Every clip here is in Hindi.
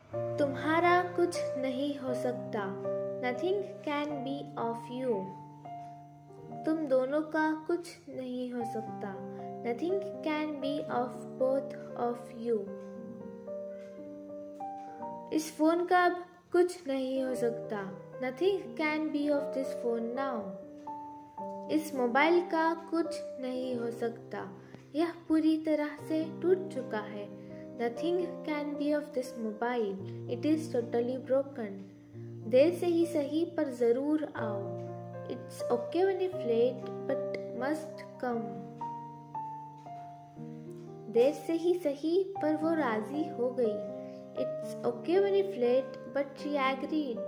तुम्हारा कुछ नहीं हो सकता। Nothing can be of you. तुम दोनों का कुछ नहीं हो सकता। Nothing can be of both of you. इस फोन का अब कुछ नहीं हो सकता। Nothing can be of this phone now. इस मोबाइल का कुछ नहीं हो सकता। यह पूरी तरह से टूट चुका है। Nothing can be of this mobile. It is totally broken. देर से ही सही पर जरूर आओ। It's okay when you're late, but must come. देर से ही सही पर वो राजी हो गई। It's okay when you're late, but she agreed.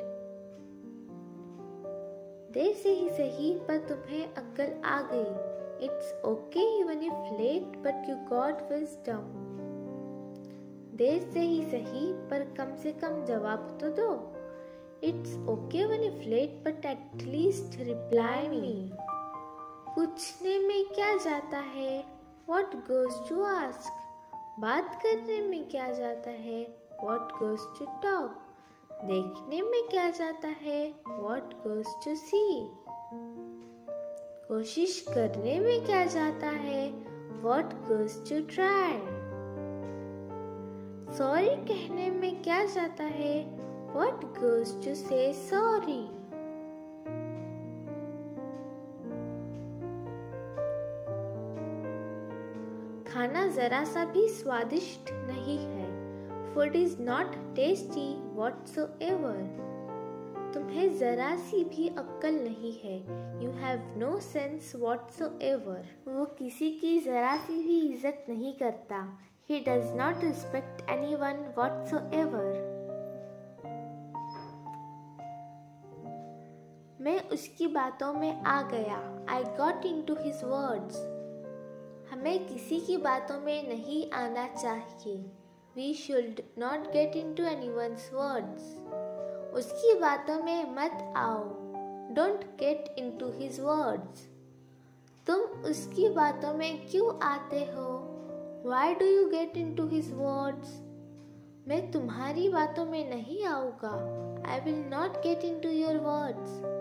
देर से ही सही पर तुम्हें अक्ल आ गई। It's okay when you're late, but you got wisdom. देर से ही सही पर कम से कम जवाब तो दो। It's okay when you're late, but at least reply me. पूछने में क्या जाता है? What goes to ask? बात करने में क्या जाता है? What goes to talk? देखने में क्या जाता है? What goes to see? कोशिश करने में क्या जाता है? What goes to try? Sorry कहने में क्या जाता है? What goes to say sorry? खाना जरा सा भी स्वादिष्ट नहीं है। Food is not tasty whatsoever. तुम्हें जरा सी भी अक्ल नहीं है। You have no sense whatsoever. वो किसी की जरा सी भी इज्जत नहीं करता। He does not respect anyone whatsoever. मैं उसकी बातों में आ गया। I got into his words. हमें किसी की बातों में नहीं आना चाहिए। We should not get into anyone's words. उसकी बातों में मत आओ। Don't get into his words. तुम उसकी बातों में क्यों आते हो? Why do you get into his words? मैं तुम्हारी बातों में नहीं आऊँगा। I will not get into your words.